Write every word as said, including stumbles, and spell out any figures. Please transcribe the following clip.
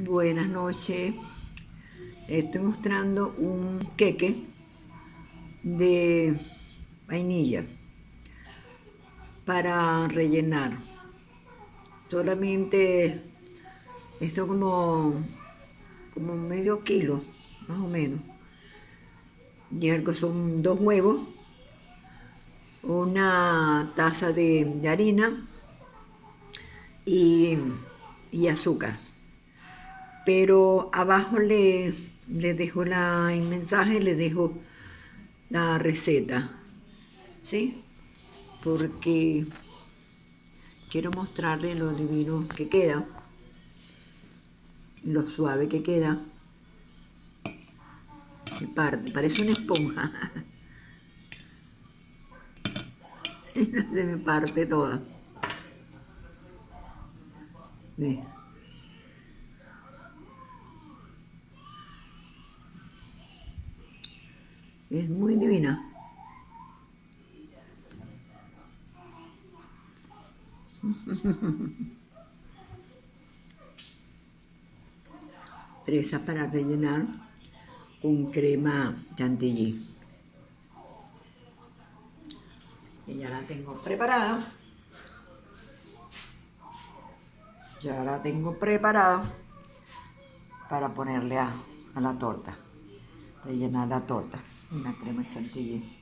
Buenas noches. Estoy mostrando un queque de vainilla para rellenar. Solamente esto como, como medio kilo, más o menos. Y algo son dos huevos, una taza de, de harina y, y azúcar. Pero abajo le, le dejo la, el mensaje, le dejo la receta, ¿sí? Porque quiero mostrarle lo divino que queda, lo suave que queda. Me parte, parece una esponja. Se me parte toda. ¿Ve? Es muy divina. Fresa para rellenar con crema chantilly. Y ya la tengo preparada. Ya la tengo preparada para ponerle a, a la torta, rellenar la torta, una crema chantilly.